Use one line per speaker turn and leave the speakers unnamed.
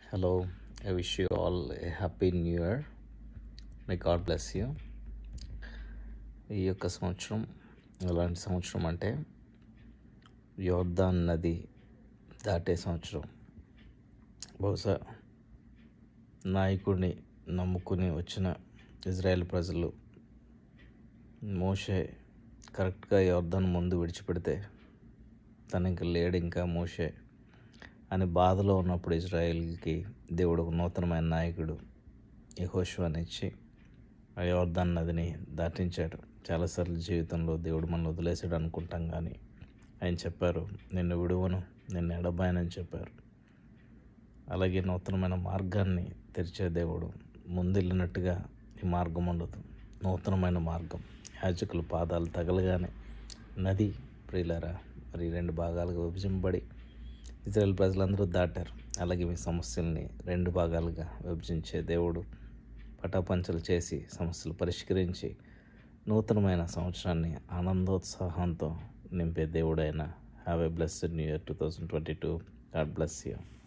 Hello, I wish you all a happy new year. May God bless you. ఈ యొక్క సంవత్సరం ఎలాంటి సంవత్సరం అంటే యోర్దాన్ నది దాటే సంవత్సరం. బహుశా నాయకుడిని నమ్ముకుని వచ్చిన ఇజ్రాయెల్ ప్రజలు మోషే కరెక్ట్గా యోర్దాన్ ముందు విడిచిపెడితే తనకి లేడు ఇంకా మోషే అని బాధలో ఉన్నప్పుడు ఇజ్రాయెల్కి దేవుడు ఒక నూతనమైన నాయకుడు యెహోషువని ఇచ్చి ఆ యోర్దాన్ నదిని దాటించాడు. చాలాసార్లు జీవితంలో దేవుడు మనల్ని వదిలేసాడు అనుకుంటాం, కానీ ఆయన చెప్పారు, నిన్ను విడువను, నిన్ను ఎడబాయనని చెప్పారు. అలాగే నూతనమైన మార్గాన్ని తెరిచే దేవుడు. ముందెళ్ళినట్టుగా ఈ మార్గం ఉండదు, నూతనమైన మార్గం. యాజకుల పాదాలు తగలగానే నది ప్రియులారా మరి రెండు భాగాలుగా విభజింపబడి ఇజ్రాయెల్ ప్రజలందరూ దాటారు. అలాగే మీ సమస్యల్ని రెండు భాగాలుగా విభజించే దేవుడు పటాపంచలు చేసి సమస్యలు పరిష్కరించి నూతనమైన సంవత్సరాన్ని ఆనందోత్సాహంతో నింపే దేవుడైన have a blessed new year 2022. God bless you.